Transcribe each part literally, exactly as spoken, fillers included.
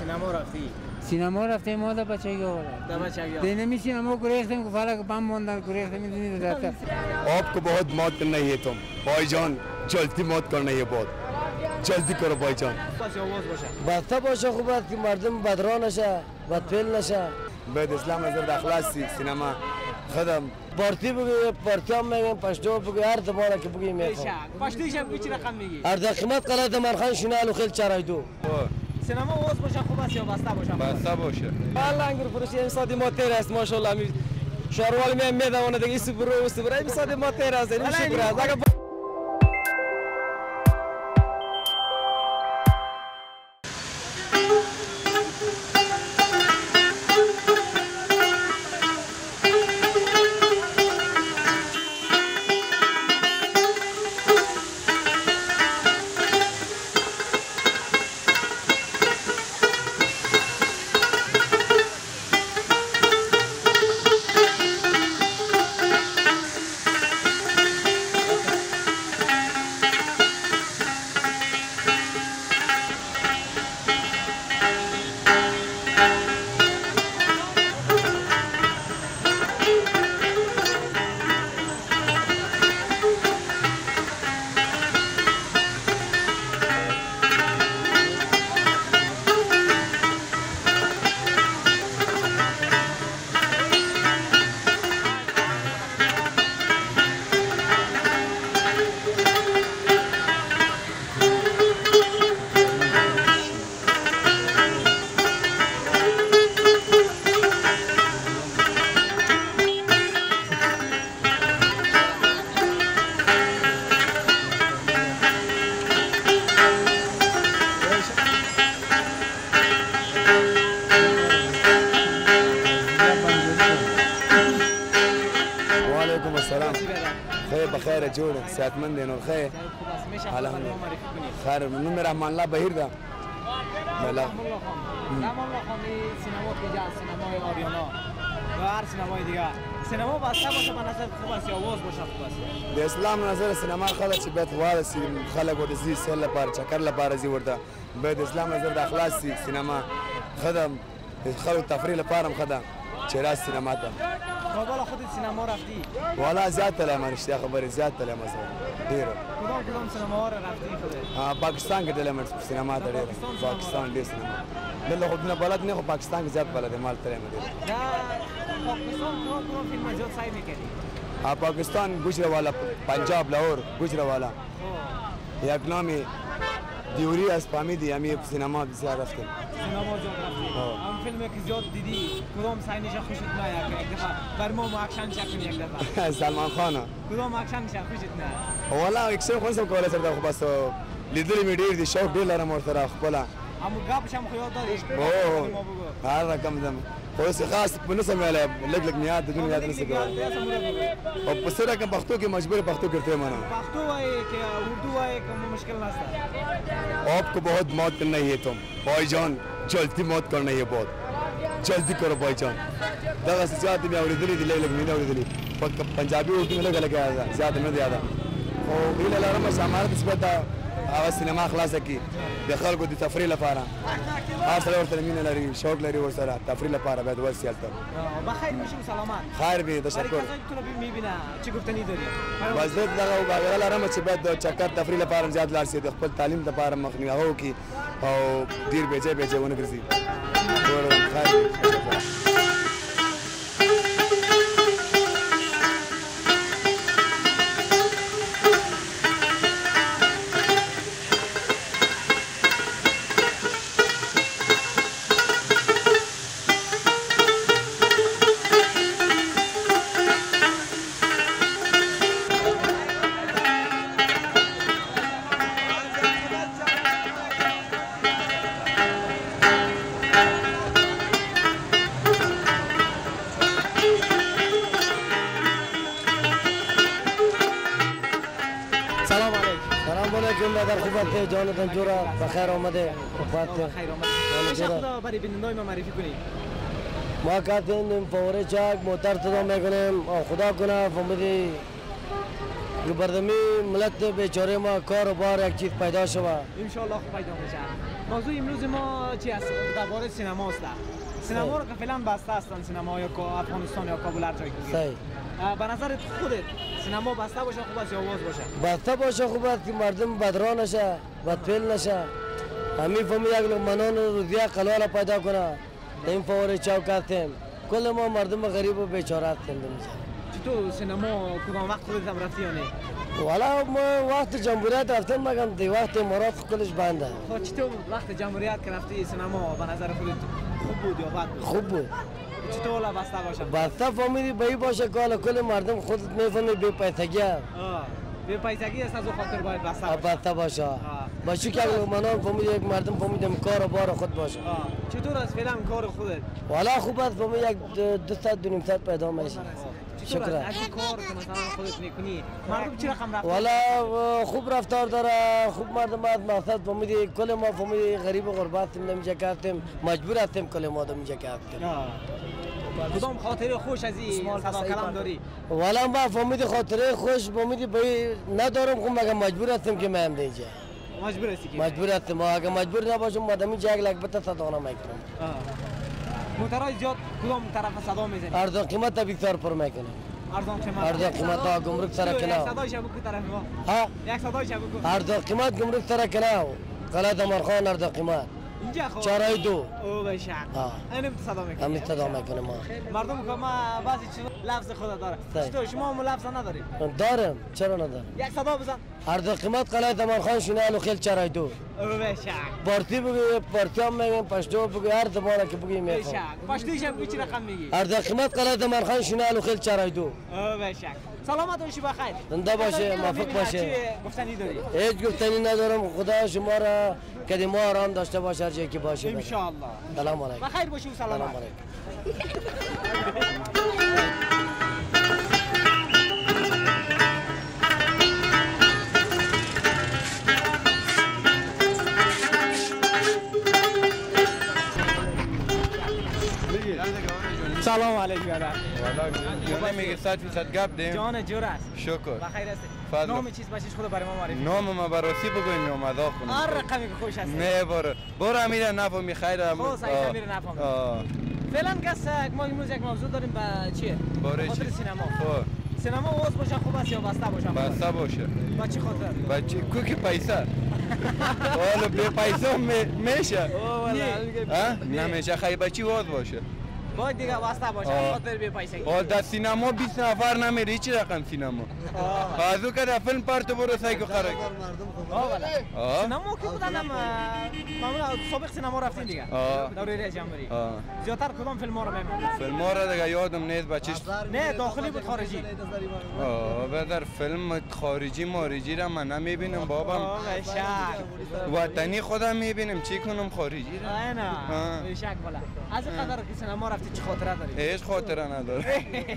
سینما رفتی؟ سینما رفتیم ما در بچگی آورد. در بچگی. دینمی سینما گریختیم که فعلا که بم ماندن گریختیم میدونید رفته. आपको बहुत मौत करना ही है तुम भाईजान जल्दी मौत करना ही है बहुत जल्दी करो भाईजान بسته باشه خوب است که مردم بدرا نشه بدفعل نشه بعد اسلام نظر اخلاص سینما خدم پارتی بگی پارتی هم میگن پشتو بگی هر زبانه که بگی میخوام پشتویش هم چی رقم میگی؟ هر قیمت قلعه مرخان شنال و خیل چرایدو سینما باز باشه خوب است یا بسته باشه؟ بسته باشه والله انگر فروشی امسادی ما تیر است ماشاءالله می شهروال می میدونه دیگه ایسو برو ایسو برو امسادی ما تیر است این شکر است خیر بخیر جور صحتمند نور خیر الحمدلله خیر نام رحمان الله بهیر ده بله رحمان الله خان سینما که جا سینمای آریانا و هر سینمای دیگه سینما بسته باشه به نظر خوب است یا آواز باشه خوب است د اسلام نظر سینما خلک چې بیت وارسی خلک ورزي سل لپاره چکر لپاره زی ورته به د اسلام نظر د اخلاص سینما خدم خلک تفریح لپاره هم خدم چې راز سینما ته کابل خودت سینما رفتی؟ والا زیاد تلم رشته خبر زیاد تلم مثلا ډیر کدام کدام سینما ها رفتی خودت؟ ها پاکستان کې تلم سینما ته ډیر پاکستان ډیر سینما دلته خو نه بلد نه خو پاکستان کې زیات بلد مال تلم ډیر دا پاکستان کدام کدام فیلم زیاد سعی می‌کردی؟ ها پاکستان گوجروالا پنجاب لاهور گوجروالا یک نامی دیوری از فهمیدی همی سینما بسیار رفتیم سینما زیاد رفتی هم فیلمی که زیاد دیدی کدام صحنه‌اش خوشت نیاد یک دفعه بر ما اکشن چکن یک دفعه سلمان خان کدام اکشنش خوشت نه والا اکشن خو سم کولای سره خو بس لیدلې می ډیر دي شوق ډیر لرم ورته خپل هم غاب شم خو یاد داري او هر رقم دم خو څه خاص په نسم ویله لګ لګ میاد د دنیا یاد نسي کولای او په سره کوم پښتو کې مجبور پښتو کرتے مانا پښتو وای کې اردو وای کوم مشکل نشته आपको बहुत मौत करना ही है तुम भाईजान जल्दी मौत करना ही है बहुत जल्दी करो भाईजान دغه سیاست بیا اوریدلې دی لګ مینه اوریدلې پنجابي اردو نه لګا لګا زیات نه زیاده او ویل لرم سمارت نسبت هغه سینما خلاصه کی د خلکو د تفریح لپاره هر څه ورته مینه لري شوق لري ورسره تفریح لپاره باید ورسیل ته بخیر میشم سلامات خیر به تشکر تو میبینه چی گفتنی داری بس دغه وګړه لرم چې باید چکر تفریح لپاره زیات لار سي د خپل تعلیم لپاره مخنی هغه کی او ډیر بهجه بهجه ونه ګرځي خیر در خوبت جانتان جورا بخیر آمده خوبت بخیر آمده چه خدا برای بینندگان ما معرفی کنید ما کاتیم فوری چاک موتر تدا میکنیم خدا کنه فهمیدی که بردمی ملت بیچاره ما کار و بار یک چیز پیدا شود ان شاء الله پیدا میشه موضوع امروز ما چی است؟ درباره سینما است. سینما رو که فعلا بسته هستن، سینمای افغانستان یا کابل هر جایی که صحیح. به نظر خودت سینما بسته باشه خوب است یا باز باشه؟ بسته باشه خوب است که مردم بدرا نشه، بدفعل نشه. همین فهمی یک لقمنان روزیه قلال پیدا کنه. این فوری چاو کردیم. کل ما مردم غریب و بیچاره هستیم. چطور سینما کدام وقت خودت هم رفتی یا نه؟ والا ما وقت جمهوریت رفتیم مگم دی وقت امارات کلش بنده. خب چطور وقت جمهوریت که رفتی سینما به نظر خودت خوب بود یا بد بود؟ خوب بود. چطور بسته باشه؟ بسته فهمیدی بایی باشه که کل مردم خودت میفهمی بی پیسگی آه بی پیسگی است از خاطر باید بسته باشه. بسته باشه. باشه که اگه منان فهمیدی یک مردم فهمیدیم کار و بار خود باشه. چطور است فعلا کار خودت؟ والا خوب است فهمی یک دو ساعت دو نیم ساعت پیدا میشه. شکر. از این کار که مثلا خودت میکنی مردم چی رقم رفت؟ والا خوب رفتار داره، خوب مردم است، مقصد فهمیدی کل ما فهمیدی غریب و غربت هستیم نمیشه کردیم، مجبور هستیم کل ما نمیشه کردیم. کدام خاطره خوش از این صدا کلام داری؟ والا ما فهمیدی خاطره خوش فهمیدی بایی ندارم خب مگه مجبور هستیم که مهم دیجه. مجبور هستی که؟ مجبور هستیم، اگه مجبور نباشم مادمی جای لگ بته صدا نمیکنم. موترهای زیاد کدام طرف صدا میزنی؟ ارزان قیمت بیشتر پر میکنه. ارزان قیمت. ارزان قیمت ها گمرک سر کنه. یک صدایش بگو طرف ما. ها؟ یک صدایش بگو. ارزان قیمت گمرک سر کنه. قلعه دمرخان ارزان قیمت. اینجا خب. چهارای دو. او بشک. ها. اینم صدا میکنه. همین صدا میکنه ما. مردم که ما بعضی چیزا لفظ خود داره. چطور شما هم لفظ نداری؟ دارم. چرا ندارم؟ یک صدا بزن. ارزان قیمت قلعه دمرخان شینال و خیل چهارای دو. او بشک. پارتی بگی، پارتی هم میگن، پشتو بگی، هر زبانه که بگی میخوام. بشک. پشتویش هم چی رقم میگی؟ ارزان قیمت قلعه دمرخان شینال و خیل چهارای دو. او بشک. سلامت باشی بخیر. زنده باشه، موفق باشه. چی گفتنی داری؟ هیچ گفتنی ندارم، خدا شما را که ما آرام داشته باشه هر جایی که باشه. ان شاء الله. سلام علیکم. بخیر باشی و سلامت. سلام علیکم. سلام علیکم برادر. والا میگه صد فیصد گپ دیم. جان جور است. شکر. بخیر هستی. فضل. نام چیز باشیش خود برای ما معرفی. نام ما براسی بگویم یا مذاق کنیم. هر رقمی که خوش هستی. نه برو. برو امیر نفهمی خیر. خب سعی امیر نفهمی. فعلا کس ما امروز یک موضوع داریم با چیه؟ باره خاطر چی؟ سینما. خب. سینما واس باشه خوب است یا بسته باشه؟ بسته باشه. با چی خاطر؟ با چی؟ کوکی پیسه. والا بی پیسه میشه. او والا. نمیشه خیلی بچی واز باشه. باید دیگه واسطه باشه خاطر بی پیسه. حال در سینما بیست نفر نمیری چی رقم سینما؟ بازو که در فیلم پارت برو سایکو خرک. آه والا. سینما که بودن هم معمولا سابق سینما رفتین دیگه. دوره ریاض جمهوری. زیادتر کدام فیلم ها رو می‌بینید؟ فیلم ها رو دیگه یادم نیست بچه‌ش. نه داخلی بود خارجی. آه بدر فیلم خارجی مارجی را من نمی‌بینم بابا. آه بشک. وطنی خودم می‌بینم چی کنم خارجی را. نه بشک والا. از قدر که سینما رفتی چه خاطره داری؟ هیچ خاطره نداره.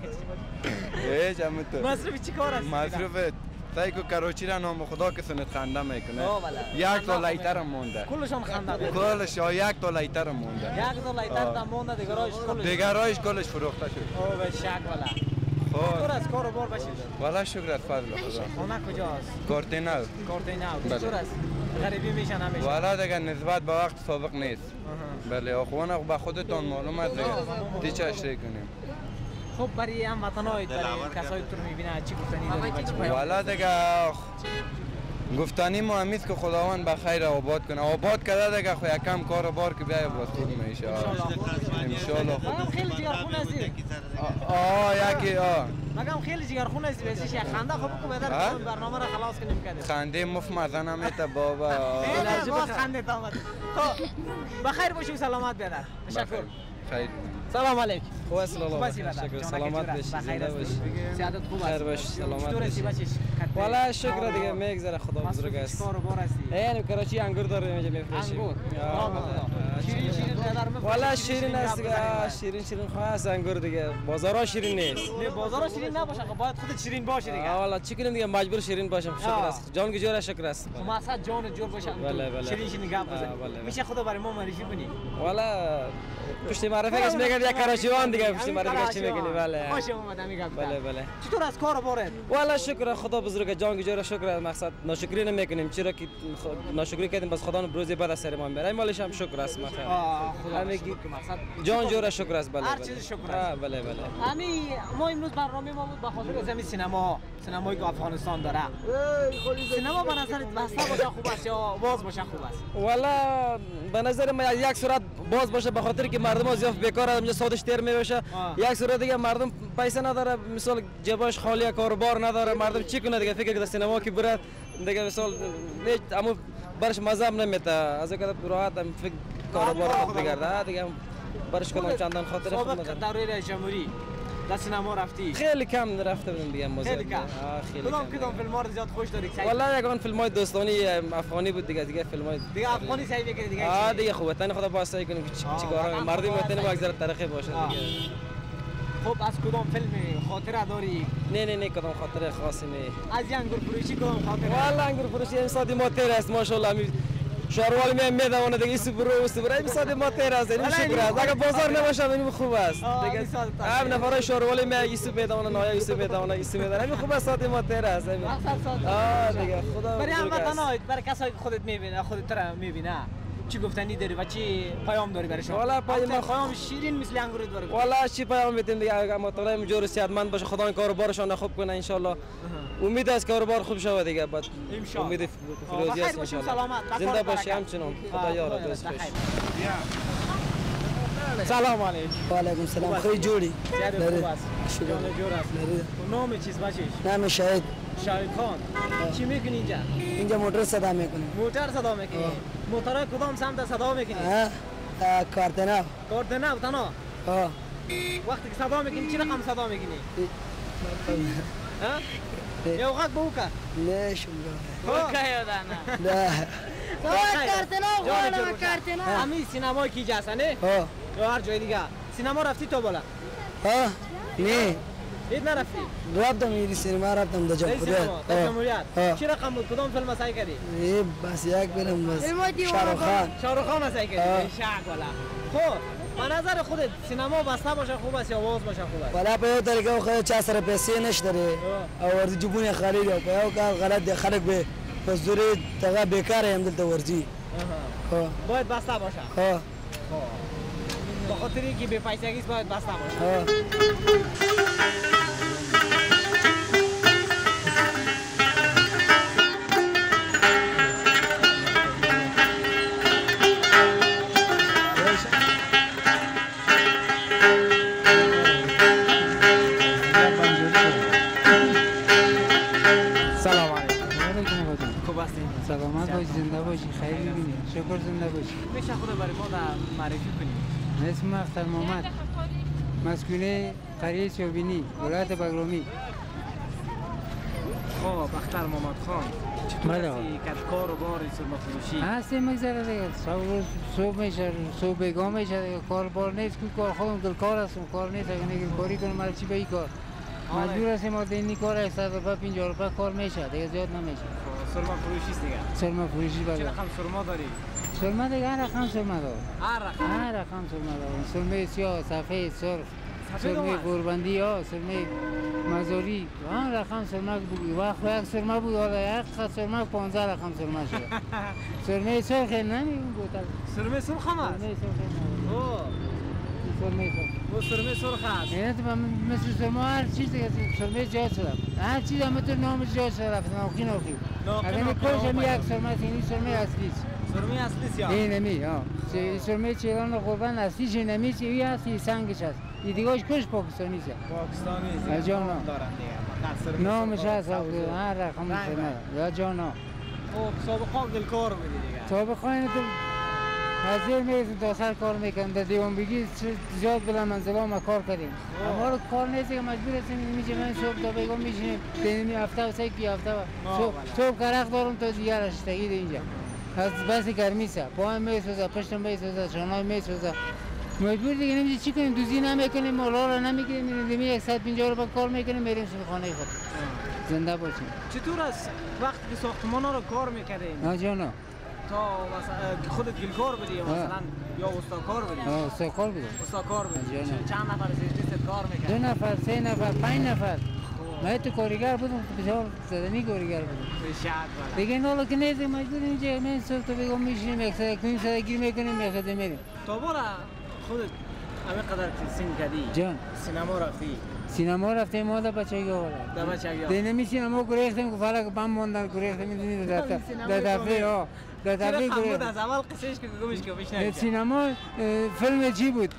هیچ هم تو. مصرف چی کار است؟ مصرف سایکو کراچی را نام خدا که سنت خنده میکنه. آه والا. یک تا لایتر مونده. کلشون خنده داره. کلش یک تا لایتر مونده. یک تا لایتر تا مونده دیگرایش کلش. دیگرایش کلش فروخته شد. اوه بشک والا. خب. چطور است کارو بار باشید؟ والا شکر از فضل خدا. خانه کجاست؟ کارتینو. کارتینو. چطور است؟ غریبی میشن همیشه. والا دیگه نسبت به وقت سابق نیست. بله آخوان به خودتان معلوم است دیگه. تی چه اشتری کنیم. خب برای هم وطنهای کسایی تو میبینه چی گفتنی داری؟ چی پیام؟ والا دیگه گفتنی ما همیست که خداوند بخیر آباد کنه. آباد کرده دیگه خو یکم کار و بار که بیای بازخود میشه. انشالله. مگم خیلی جگرخون هستی؟ آه یکی آه. مگم خیلی جگرخون هستی بسیش یک خنده خب بکن بدر برنامه را خلاص کنیم کده. خنده مفت مزه نمیته بابا. نه باز خنده تامد. خب بخیر باشی و سلامت بیادر. تشکر. خیر. سلام علیکم. خوب است الله. شکر سلامت باشی. بخیر باشی. سعادت خوب است. خیر باش سلامت چطور هستی بچه‌ش؟ والا شکر دیگه میگذره خدا بزرگ است. کار و بار هستی. این کراچی انگور داره اینجا میفروشیم. انگور. شیرین شیرین بیادر میفروشی. والا شیرین است دیگه شیرین شیرین خواه است انگور دیگه بازارها شیرین نیست نه بازارها شیرین نباشه خب باید خودت شیرین باشه دیگه والا چی کنیم دیگه مجبور شیرین باشم شکر است جان که جور شکر است خب اصلا جان جور باشه بله بله شیرین شیرین گپ بزنی میشه خدا برای ما معرفی کنی والا پشت معرفه کس میگه یک کاراشیوان دیگه پشت معرفه چی میگی بله خوش اومد همین گپ بله بله چطور از کار بارت والا شکر خدا بزرگ جان جور شکر مقصد ناشکری نمیکنیم چرا که ناشکری کردیم بس خدا روزی بعد از سر ما میبره مالش هم شکر است مثلا خدا مقصد جان جور شکر است بله هر چیز شکر است بله بله همین ما امروز برنامه ما بود به خاطر از همین سینما سینمایی که افغانستان داره سینما به نظرت بسته باشه خوب است یا باز باشه خوب است والا به نظر من یک صورت باز باشه به خاطر که مردم زیاد بیکار اینجا سودش تیر میشه یک صورت دیگه مردم پیسه نداره مثلا جیبش خالی کاروبار نداره مردم چی کنه دیگه فکر کنه سینما کی برد دیگه مثلا هیچ اما برش مزه نمیته از اینکه راحت هم فکر کاروبار خود بگرده دیگه برش کنم چندان خاطر خود نداره دوره رئیس جمهوری در سینما رفتی خیلی کم رفته بودم دیگه مزه خیلی کم کدام کدام فیلم‌ها رو زیاد خوش داری والله یگان فیلم‌های دوستانی افغانی بود دیگه دیگه فیلم‌های دیگه افغانی سعی بکنید دیگه آ دیگه خوبه تن خدا باعث سعی کنیم که چیکار مردم وطن ما اگه ترقی باشه دیگه خب از کدام فیلم خاطره داری نه نه نه کدام خاطره خاصی نه از انگور فروشی کدام خاطره والله انگور فروشی امسادی ما تیر است ماشاءالله می شهروال می میدونه دیگه ایسو برو ایسو برو امسادی ما تیر است این شکر است اگه بازار نباشه این خوب است دیگه هم نفرای شهروال می ایسو میدونه نایا ایسو میدونه ایسو میدونه این خوب است ما تیر است آ دیگه خدا برای هموطنان برای کسایی که خودت میبینه خودت را میبینه چی گفتنی داری و چی پیام داری برای شما؟ والا پیام پیام شیرین مثل انگور داره. والا چی پیام میدیم دیگه اگه مطالعه مجور صحتمند باشه خدا این کاروبارشون خوب کنه ان شاء الله. امید است کاروبار خوب شود دیگه بعد امید فیروزی است ان شاء الله. زنده باشی همچنان خدا یار دوست باش. سلام علیکم. و علیکم السلام. خیلی جوری. زیاده خوب است. شکر جور است. نام چیز باشیش؟ نام شاهد. شاهد خان. چی میکنی اینجا؟ اینجا موتور صدا میکنیم. موتور صدا میکنی؟ موتور کدام سمت صدا میکنی؟ ها کارتنا. کارتنا تنها؟ ها. وقتی که صدا میکنی چی رقم صدا میکنی؟ ها؟ یا وقت بوکا؟ نه شما. بوکا یا دانا؟ نه. کارتنا خواهر کارتنا. همین سینمای کی جاست نه؟ ها. یا هر جای دیگه. سینما رفتی تو بالا؟ ها؟ نه. هیچ نرفتی؟ رفتم میری سینما رفتم در جمهوریت. در جمهوریت. چی رقم بود؟ کدام فیلم سعی کردی؟ ای بس یک فیلم بس. شاهرخ خان. شاهرخ خان سعی کردی؟ شاق والا. خب به نظر خودت سینما بسته باشه خوب است یا باز باشه خوب است؟ والا په یو طریقه خو چا سره پیسې نشته او ورځي جبونه خالی دی په یو کار غلط دی خلک به مزدوري دغه بیکار هم دلته ورځي ها باید بسته باشه ها به خاطر اینکه به پیسگیش باید بسته باشه ها سلامت باشی زنده باشی خیلی ببینی شکر زنده باشی میشه خود برای ما در معرفی کنیم اسم اختر محمد مسکونه قریه سیوبینی ولایت بگرامی خب اختر محمد خان چطور هستی که کار و بار سرما فروشی هستی میگذره دیگه روز صبح میشه صبح بگاه میشه دیگه کار بار نیست که کار خودم دل کار هستم کار نیست اگه نگه کاری کنم مرچی به این کار مجبور هستیم ما دینی کار است صد روپه پنجاه روپه کار میشه دیگه زیاد نمیشه سرما فروشی است دیگه سرما فروشی بله چه رقم سرما داری سرما دیگه هر رقم سرما داره هر رقم هر رقم سرما داره سرمه سیاه سفید سرخ سرمه قربندی ها سرمه مزاری هر رقم سرما بود وقت یک سرما بود حالا یک خط سرما پانزده رقم سرما شده سرمه سرخ نمیگم بوتل سرمه سرخ هم است سرمه سرخ اوه سرمه سرخ و سرمه سرخ است یعنی تو مثل سرما هر چیز دیگه سرمه جا شده هر چیز هم تو نامش جا شده رفت ناقی ناقی اگر کلش هم یک سرمه است این سرمه اصلی است سرمه اصلی است یا این نمی ها سرمه چیلان قربان اصلیش نمی چی این هست این سنگش هست این دیگهش کلش پاکستانی است پاکستانی است جانا دارن دیگه نامش هست هر رقم سرمه یا جانا خب سابقا دلکار بودی دیگه سابقا این تو حاضر میرسیم تا سر کار میکنم در دیوان بگی زیاد بلند منزل ما کار کردیم اما رو کار نیست که مجبور هستیم میشه من صبح تا بگم میشینیم دینمی هفته و سه کی هفته و صبح کرخ دارم تا دیگر اشتگید اینجا از بس گرمی سه پاهم میسوزه پشتم میسوزه شانای میسوزه مجبور دیگه نمیشه چی کنیم دوزی نمیکنیم مالا رو نمیگیریم میریم صد و پنجاه رو کار میکنیم میریم سر خانه خود زنده باشیم. چطور است وقتی که ساختمانا رو کار میکردیم نه جانا تا مثلا خودت گلکار بودی یا مثلا یا استاکار بودی؟ آه استاکار بودم. استاکار بودی. جانا. چند نفر زیست کار میکرد؟ دو نفر، سه نفر، پنج نفر. من تو کارگر بودم بسیار زدنی کارگر بودم. شاید والا. دیگه این حالا که نیست مجبور اینجا من صبح تا بگم میشینیم یک ساعت کنیم ساعت گیر میکنیم یک ساعت میریم. تو برا خودت همه قدر سین کردی؟ جان. سینما رفتی؟ سینما رفتیم ما در بچگی آورد. در بچگی. دینمی سینما گریختیم که فعلا بم ماندن گریختیم میدونی در در دفعه ها در دفعه گریخت. از اول قصهش که گمش که بشنویم. سینما فیلم چی بود؟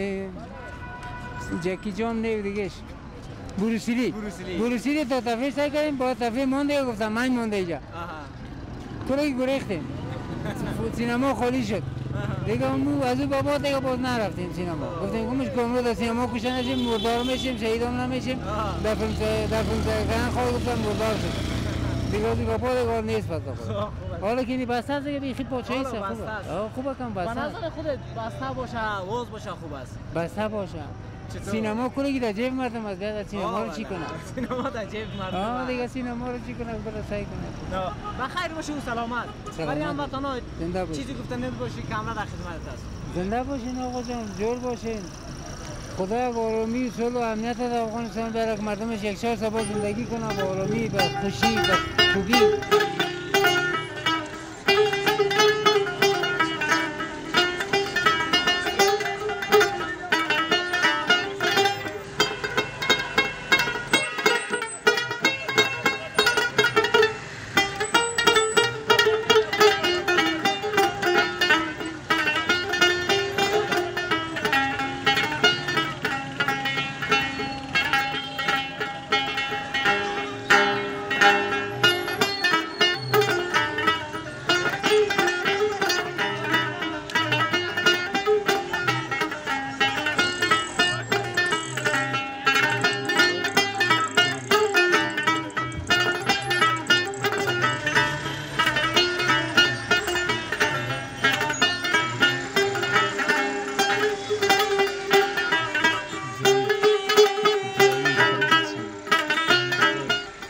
جکی جان نه دیگهش. بروسیلی. بروسیلی تا دفعه سعی کردیم با دفعه مانده گفتم من مانده اینجا. کلی گریختیم. سینما خالی شد. دیگه اون از اون بابا دیگه باز نرفتیم سینما. گفتیم گمش کنم در سینما کشته نشیم مردار میشیم شهیدان نمیشیم. در فیلم در فیلم کردن خواهد گفتم مردار شد. دیگه از بابا دیگه نیست پس داخل. حالا که بسته است دیگه بیخی پاچه‌ای است خوبه. خوبه کم بسته. به نظر خودت بسته باشه واز باشه خوب است. بسته باشه. سینما کلی در جیب مردم است بعد سینما رو چی کنه؟ سینما در جیب مردم. آه دیگه سینما رو چی کنه برای سعی کنه. بخیر باشی و سلامت. برای هموطنا چیزی گفتن نباشی کاملا در خدمت است. زنده باشین آقا جان جور باشین. خدا آرامی و صلح و امنیت در افغانستان برای مردمش یک چهار سال زندگی کنه با آرامی با خوشی با خوبی.